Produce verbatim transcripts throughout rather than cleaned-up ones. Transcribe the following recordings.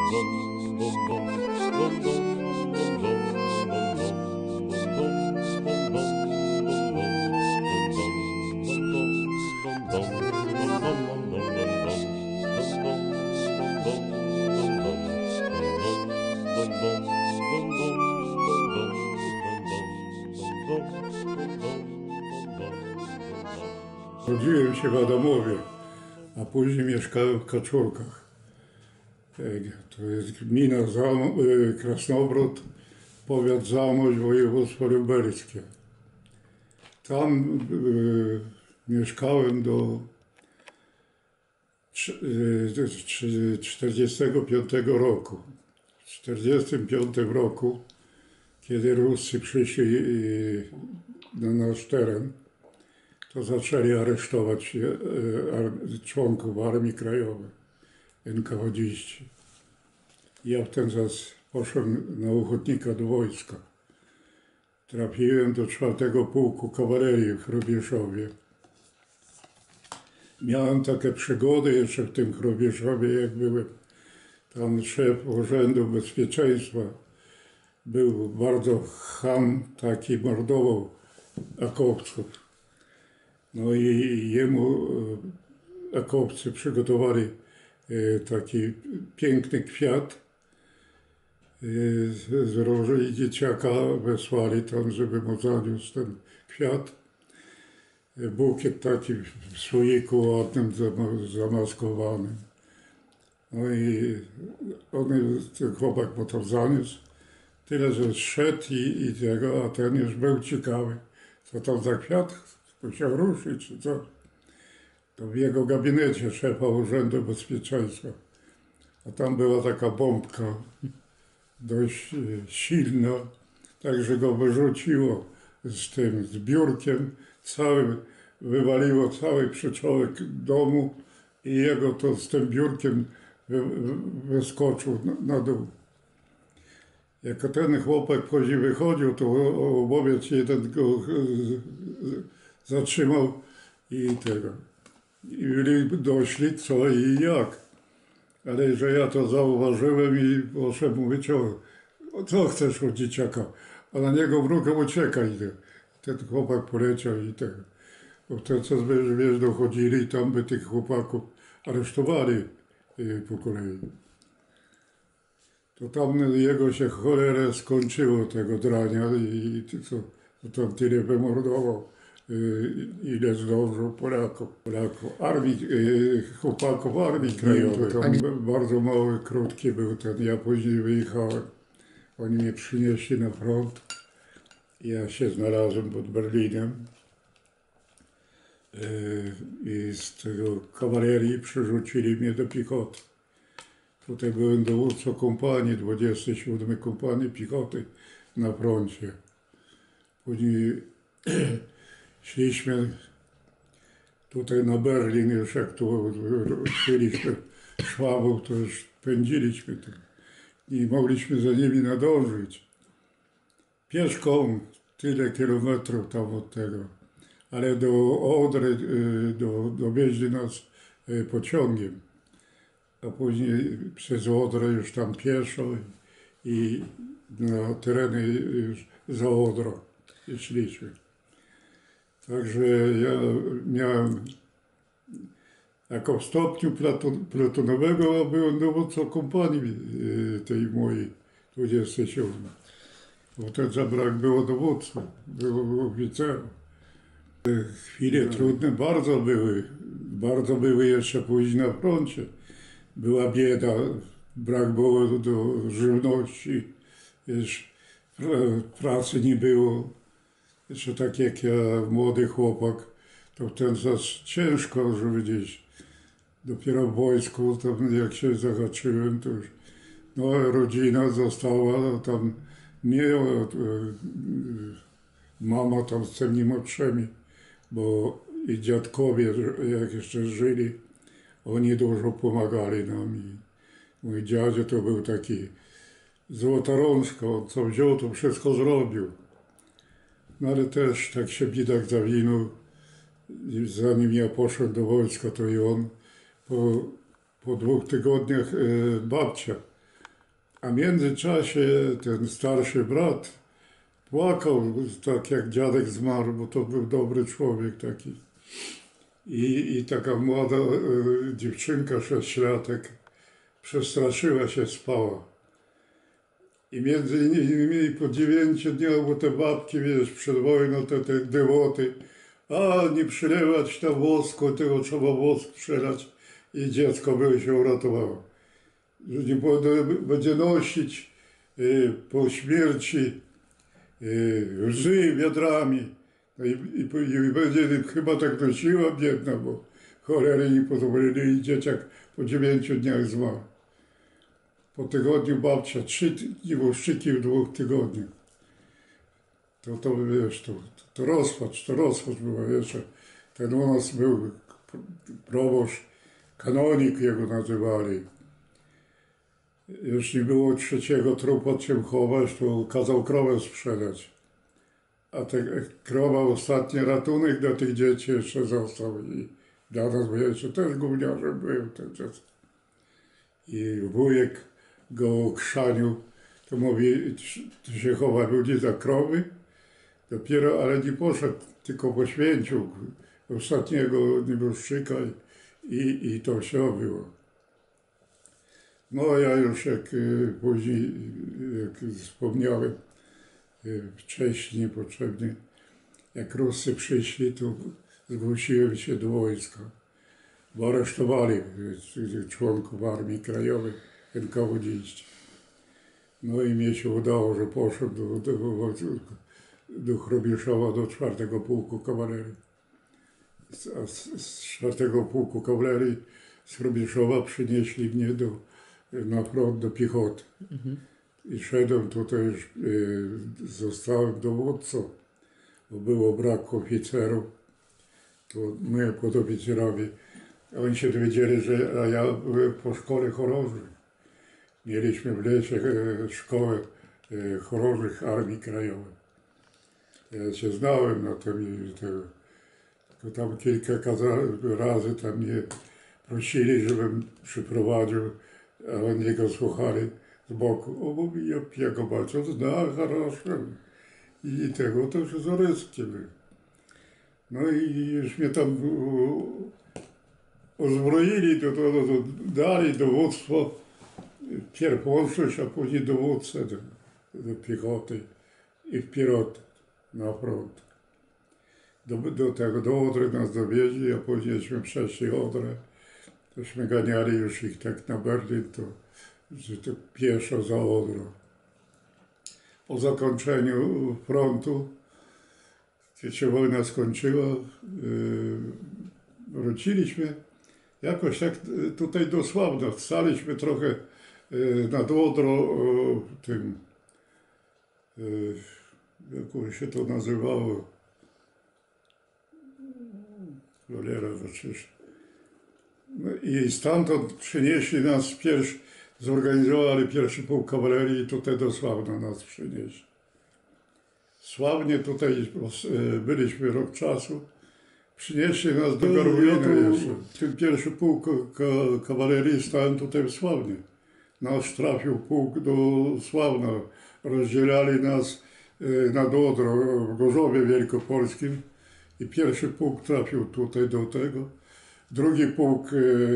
Urodziłem się w Adamowie, a później mieszkałem w Kaczórkach. To jest gmina Krasnobród, powiat Zamość, województwo lubelskie. Tam y, mieszkałem do czterdziestego piątego roku. W czterdziestym piątym roku, kiedy Ruscy przyszli na nasz teren, to zaczęli aresztować członków Armii Krajowej, enkawedziści. Ja w ten czas poszedłem na ochotnika do wojska. Trafiłem do czwartego Pułku Kawalerii w Chrobieszowie. Miałem takie przygody jeszcze w tym Chrobieszowie, jak byłem tam szef Urzędu Bezpieczeństwa. Był bardzo cham, taki mordował akowców. No i jemu akowcy przygotowali taki piękny kwiat z róży i dzieciaka wysłali tam, żeby mu zaniósł ten kwiat. Bukiet taki w słoiku ładnym, zamaskowanym. No i on, ten chłopak mu to zaniósł. Tyle, że szedł i, i tego, a ten już był ciekawy, co to za kwiat. Musiał ruszyć, czy co? To w jego gabinecie szefa Urzędu Bezpieczeństwa. A tam była taka bombka dość silna, tak że go wyrzuciło z tym, z biurkiem, cały, wywaliło cały przyczółek domu i jego to z tym biurkiem wy, wyskoczył na, na dół. Jak ten chłopak później wychodził, to łowiec jeden go zatrzymał i tego. I byli doszli co i jak. Ale że ja to zauważyłem i poszedłem mówić, o, co chcesz od dzieciaka? A na niego wróg uciekaj. Ten chłopak poleciał i tego. Bo wtedy co wiesz, dochodzili, tam by tych chłopaków aresztowali po kolei. To tam jego się cholerę skończyło tego drania i co to tam tyle wymordował. Ile zdążył Polaków, Polaków, armii, chłopaków Armii Krajowej. Tam bardzo mały, krótki był ten, ja później wyjechałem. Oni mnie przynieśli na front. Ja się znalazłem pod Berlinem. I z tego kawalerii przerzucili mnie do piechoty. Tutaj byłem dowódcą kompanii, dwudziestej siódmej kompanii piechoty na froncie. Później szliśmy tutaj na Berlin, już jak tu szliśmy Szwabów, to już pędziliśmy. Nie mogliśmy za nimi nadążyć. Pieszką tyle kilometrów tam od tego. Ale do Odry do, dowieźli nas pociągiem. A później przez Odrę już tam pieszo i na tereny już za Odrą szliśmy. Także ja miałem, jako w stopniu plutonowego byłem dowódcą kompanii tej mojej dwudziestej siódmej. Bo wtedy zabrak było dowódcy, było oficerów. Chwile no. trudne bardzo były, bardzo były jeszcze później na froncie. Była bieda, brak było do żywności, wiesz, pracy nie było. Jeszcze tak jak ja, młody chłopak, to w ten czas ciężko, żeby gdzieś, dopiero w wojsku, tam jak się zahaczyłem, to już, no rodzina została, tam nie, mama tam z tymi młodszymi, bo i dziadkowie, jak jeszcze żyli, oni dużo pomagali nam i mój dziadzio to był taki złota rączka, on co wziął, to wszystko zrobił. No ale też tak się biedak zawinął, zanim ja poszedłem do wojska, to i on po, po dwóch tygodniach e, babcia A w międzyczasie ten starszy brat płakał, tak jak dziadek zmarł, bo to był dobry człowiek taki. I, i taka młoda y, dziewczynka, sześciolatek, przestraszyła się, spała. I między innymi po dziewięciu dniach, bo te babki, wiesz, przed wojną, te, te dyłoty, a nie przylewać tam wosku, tego trzeba wosk przelać i dziecko by się uratowało. Że nie będzie nosić y, po śmierci y, łzy wiadrami. No i, i, i będzie chyba tak nosiła biedna, bo cholery nie pozwolili i dzieciak po dziewięciu dniach zmarł. Po tygodniu babcia, trzy nieboszczyki w dwóch tygodniach. To, to wiesz, to, to rozpacz, to rozpacz była, wiesz, ten u nas był proboszcz, kanonik jego nazywali. Już nie było trzeciego trupa czym chować, to kazał krowę sprzedać. A te krowa, ostatni ratunek dla tych dzieci jeszcze został i dla nas, bo jeszcze też gówniarzem był ten dziecko. I wujek go okrzanił, to mówi, ty się chowa ludzi za krowy. Dopiero, ale nie poszedł, tylko poświęcił ostatniego nieboszczyka i, i to się było. No ja już jak y, później, jak wspomniałem y, wcześniej, niepotrzebnie, jak Ruscy przyszli, to zgłosiłem się do wojska. Bo aresztowali y, członków Armii Krajowej N K W D. No i mnie się udało, że poszedłem do, do, do Chrubieszowa, do czwartego Pułku Kawalerii. A z, z czwartego Pułku Kawalerii z Chrubieszowa przynieśli mnie do, na front do piechoty. Mhm. I szedłem tutaj, już y, zostałem dowódcą, bo było brak oficerów. To my podoficerowie, a oni się dowiedzieli, że a ja byłem po szkole chorążych. Mieliśmy w lesie e, szkołę e, chorążych Armii Krajowej. Ja się znałem na tym i tego. Tylko tam kilka razy tam mnie prosili, żebym przyprowadził, a oni go słuchali z boku. O, mówi, ja jego bardzo zna, хорошо. I tego to już zaryskie były. No i już mnie tam uzbroili, to, to, to dali dowództwo, pierw łączność, a później dowódcę do, do piechoty i wpierot na front. Do, do tego, do Odry nas dowieźli, a późniejśmy przeszli Odrę. Tośmy ganiali już ich tak na Berlin, to, że to pieszo za Odrą. Po zakończeniu frontu, kiedy się wojna skończyła, yy, wróciliśmy jakoś tak tutaj do Sławna. Staliśmy trochę yy, nad Odrą, yy, tym, yy, jak się to nazywało, cholera, przecież. No i stamtąd przynieśli nas, pierwszy, zorganizowali pierwszy pułk kawalerii i tutaj do Sławna nas przynieśli. Sławnie tutaj byliśmy rok czasu. Przynieśli nas do Garwolina jeszcze. Ten pierwszy pułk kawalerii stałem tutaj w Sławnie. Nasz trafił pułk do Sławna. Rozdzielali nas nad Odrą w Gorzowie Wielkopolskim. I pierwszy pułk trafił tutaj do tego. Drugi pułk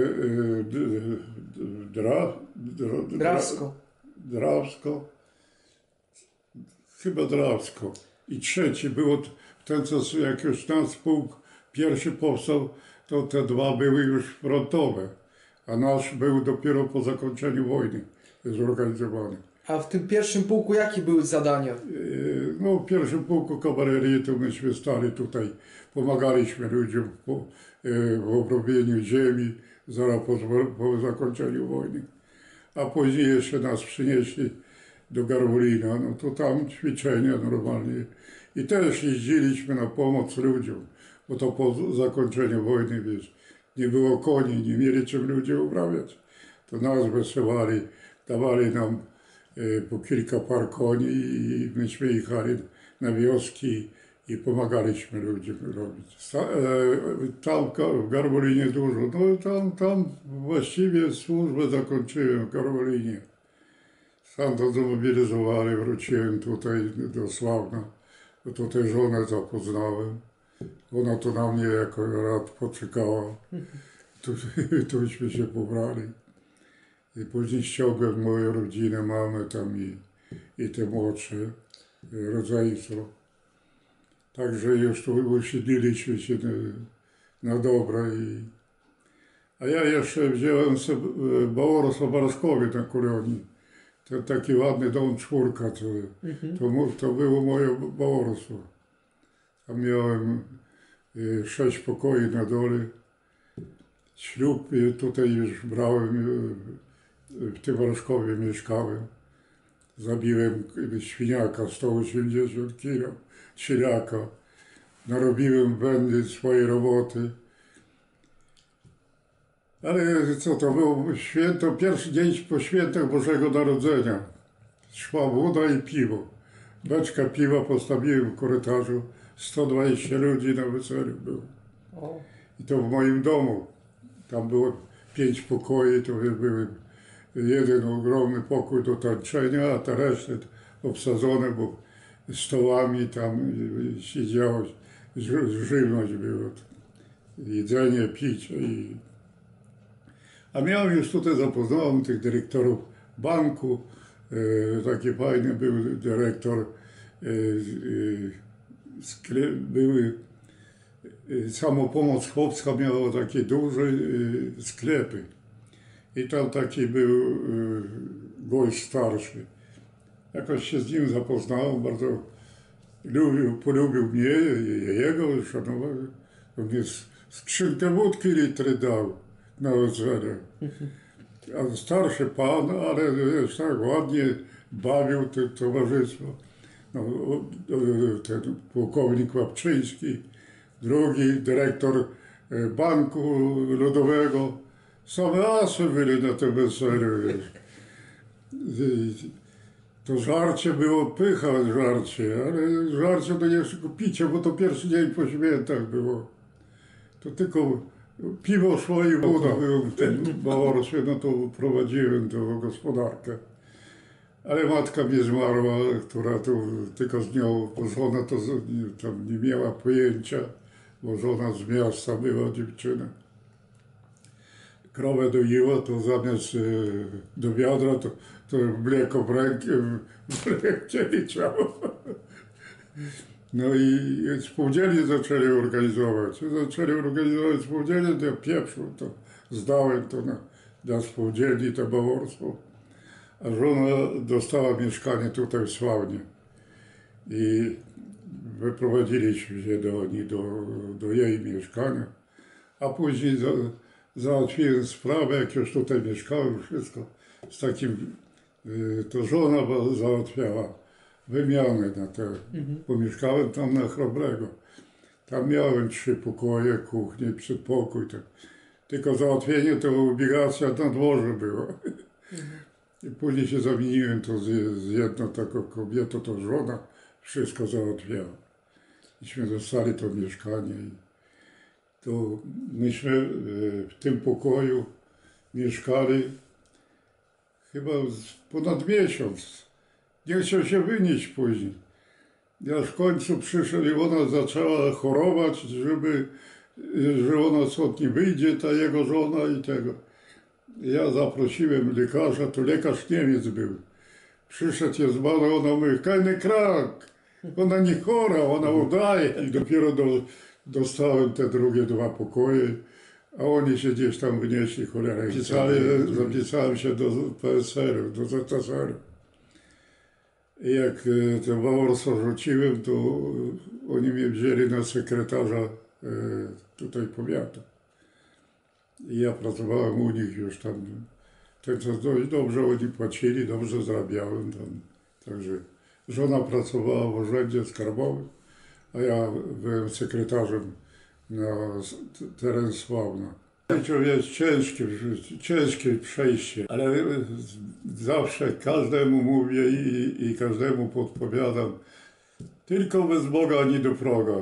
dra, dra, Drawsko. Drawsko. Chyba Drawsko. I trzeci było ten, co jak już nasz pułk pierwszy powstał, to te dwa były już frontowe, a nasz był dopiero po zakończeniu wojny zorganizowany. A w tym pierwszym pułku jakie były zadania? No w pierwszym pułku kawalerii to myśmy stali tutaj, pomagaliśmy ludziom po, w obrobieniu ziemi zaraz po, po zakończeniu wojny. A później jeszcze nas przynieśli do Garwolina, no to tam ćwiczenia normalnie. I też jeździliśmy na pomoc ludziom, bo to po zakończeniu wojny, wiesz, nie było koni, nie mieli czym ludzie uprawiać. To nas wysyłali, dawali nam e, po kilka par koni i myśmy jechali na wioski i pomagaliśmy ludziom robić. Sta, e, tam w Garwolinie dużo, no tam, tam właściwie służbę zakończyłem w Garwolinie. Sam to zmobilizowali, wróciłem tutaj do Sławna. Bo tutaj żonę zapoznałem. Ona to na mnie jako rad poczekała. Tu, tuśmy się pobrali. I później ściągłem moją rodzinę, mamę tam i, i te młodsze rodzeństwo. Także już tu usiedliliśmy się na, na dobre. I, a ja jeszcze wziąłem sobie Baworos Obarskowie na kolonii. Ten taki ładny dom czwórka, to, Mhm. to, mu- to było moje baworstwo. Tam miałem y, sześć pokoi na dole. Ślub y, tutaj już brałem, y, w Tywarszkowie mieszkałem. Zabiłem y, świniaka sto osiemdziesiąt kilo, cielaka. Narobiłem wędy swojej roboty. Ale co to było święto, pierwszy dzień po świętach Bożego Narodzenia. Szła woda i piwo. Beczka piwa postawiłem w korytarzu. sto dwadzieścia ludzi na weselu było. O. I to w moim domu. Tam było pięć pokoi, to były jeden ogromny pokój do tańczenia, a te reszty obsadzone, bo stołami tam siedziało, ży- żywność była. Jedzenie, picie i... A miałem już tutaj, zapoznałem tych dyrektorów banku. E, taki fajny był dyrektor. E, e, skle, były e, Samopomoc Chłopska miała takie duże e, sklepy. I tam taki był e, gość starszy. Jakoś się z nim zapoznałem, bardzo lubił, polubił mnie, jego, szanował. On mnie s- skrzynkę wódki litry dał na wesele. A starszy pan, ale wiesz, tak ładnie bawił to towarzystwo. No, o- o- ten pułkownik Łapczyński, drugi dyrektor e, Banku Ludowego. Same asy byli na tym weselu, wiesz. I to żarcie było pycha, żarcie, ale żarcie to nie jest tylko picie, bo to pierwszy dzień po świętach było. To tylko piwo szło i woda. Byłem w tym baworstwie, no to prowadziłem tą gospodarkę. Ale matka mnie zmarła, która tu tylko z nią, bo żona to z- nie- tam nie miała pojęcia, bo żona z miasta była dziewczyna. Krowę doiła, to zamiast e, do wiadra, to, to mleko w rękę, w rękę leciało. No i spółdzielnie zaczęli organizować. Zaczęli organizować spółdzielnie, to ja pieprzu, to zdałem to na, dla spółdzielni, to baworstwo. A żona dostała mieszkanie tutaj w Sławnie. I wyprowadziliśmy się do, niej, do, do jej mieszkania. A później za, załatwiłem sprawę, jak już tutaj mieszkałem, wszystko z takim, y, to żona wa- załatwiała wymianę na te, bo mieszkałem tam na Chrobrego. Tam miałem trzy pokoje, kuchnię, przedpokój. Tak. Tylko załatwienie to obligacja na dworze była. I później się zamieniłem to z, z jedną taką kobietą, to żona wszystko załatwiała. Myśmy dostali to mieszkanie i to myśmy e, w tym pokoju mieszkali chyba z ponad miesiąc. Nie chciał się wynieść później. Ja w końcu przyszedł i ona zaczęła chorować, żeby, że ona stąd nie wyjdzie, ta jego żona i tego. Ja zaprosiłem lekarza, to lekarz Niemiec był. Przyszedł, je zbadał, ona mówi, keine krank. Ona nie chora, ona udaje. I dopiero do, dostałem te drugie dwa pokoje, a oni się gdzieś tam wynieśli, cholera. Zapisali, zapisałem się do P S R u, do Z S R u. I jak e, to baworstwo rzuciłem, to e, oni mnie wzięli na sekretarza e, tutaj powiatu. I ja pracowałem u nich już tam. Ten co dość dobrze oni płacili, dobrze zarabiałem tam. Także żona pracowała w urzędzie skarbowym, a ja byłem sekretarzem na s- t- teren Sławna. Życie jest ciężkie, ciężkie przejście, ale e, zawsze każdemu mówię i, i każdemu podpowiadam, tylko bez Boga ani do proga.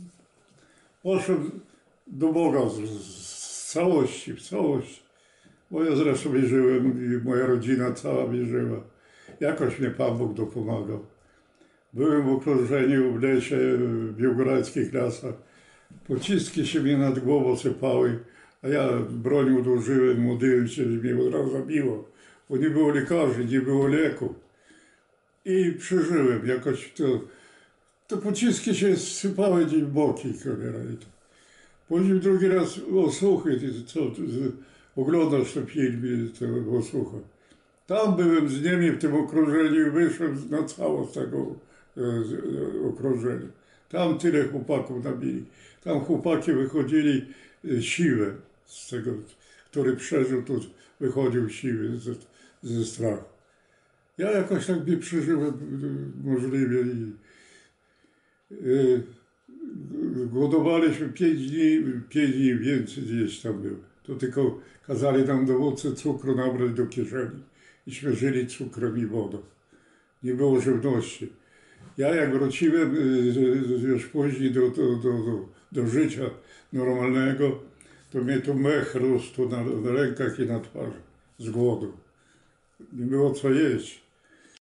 Poszedłem do Boga z, z całości, w całości. Bo ja zresztą wierzyłem i moja rodzina cała wierzyła. Jakoś mnie Pan Bóg dopomagał. Byłem w okrążeniu w lesie, w białogoradzkich lasach. Pociski się mnie nad głową sypały, a ja broń odłożyłem, modliłem się, że mnie od razu zabiło. Bo nie było lekarzy, nie było leków. I przeżyłem jakoś to. Te pociski się sypały gdzieś w boki, cholera. i to. Później drugi raz Osłuchy, ty co, ty z- oglądasz te filmy, to Osłucha. Tam byłem z nimi w tym okrążeniu i wyszłem na cało z tego e, z, e, okrążenia. Tam tyle chłopaków nabili. Tam chłopaki wychodzili e, siwe z tego, który przeżył, to wychodził siwy ze, ze strachu. Ja jakoś tak nie przeżyłem e, możliwie i e, głodowaliśmy pięć dni, pięć dni więcej gdzieś tam było. To tylko kazali nam dowódcy cukru nabrać do kieszeni. Iśmy żyli cukrem i wodą. Nie było żywności. Ja jak wróciłem y, y, już później do, do, do, do, do życia normalnego, to mnie tu mech rósł tu na, na rękach i na twarzy z głodu. Nie było co jeść.